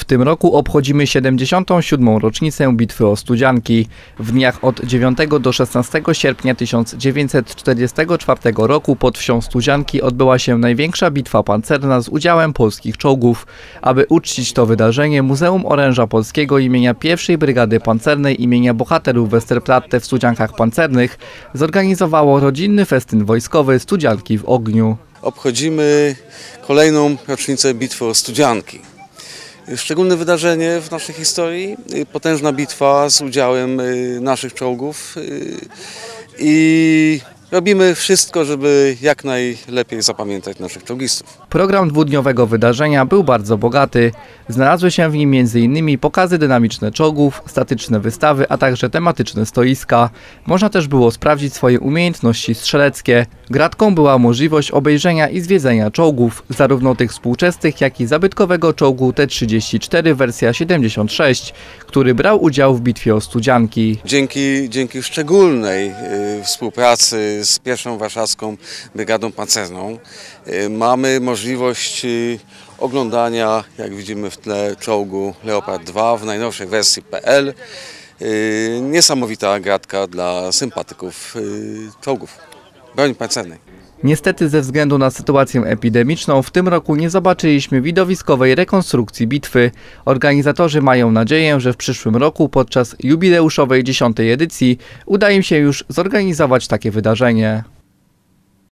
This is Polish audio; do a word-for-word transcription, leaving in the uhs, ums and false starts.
tym roku obchodzimy siedemdziesiątą siódmą rocznicę Bitwy o Studzianki. W dniach od dziewiątego do szesnastego sierpnia tysiąc dziewięćset czterdziestego czwartego roku pod wsią Studzianki odbyła się największa bitwa pancerna z udziałem polskich czołgów. Aby uczcić to wydarzenie, Muzeum Oręża Polskiego imienia pierwszej Brygady Pancernej imienia bohaterów Westerplatte w Studziankach Pancernych zorganizowało rodzinny festyn wojskowy Studzianki w ogniu. Obchodzimy kolejną rocznicę Bitwy o Studzianki. Szczególne wydarzenie w naszej historii, potężna bitwa z udziałem naszych czołgów i robimy wszystko, żeby jak najlepiej zapamiętać naszych czołgistów. Program dwudniowego wydarzenia był bardzo bogaty. Znalazły się w nim między innymi pokazy dynamiczne czołgów, statyczne wystawy, a także tematyczne stoiska. Można też było sprawdzić swoje umiejętności strzeleckie. Gratką była możliwość obejrzenia i zwiedzenia czołgów, zarówno tych współczesnych, jak i zabytkowego czołgu T trzydzieści cztery wersja siedemdziesiąt sześć, który brał udział w bitwie o Studzianki. Dzięki, dzięki szczególnej y, współpracy z pierwszą Warszawską Brygadą Pancerną y, mamy możliwość y, oglądania, jak widzimy w tle, czołgu Leopard dwa w najnowszej wersji P L. Y, niesamowita gratka dla sympatyków y, czołgów broni pancernej. Niestety ze względu na sytuację epidemiczną w tym roku nie zobaczyliśmy widowiskowej rekonstrukcji bitwy. Organizatorzy mają nadzieję, że w przyszłym roku podczas jubileuszowej dziesiątej edycji uda im się już zorganizować takie wydarzenie.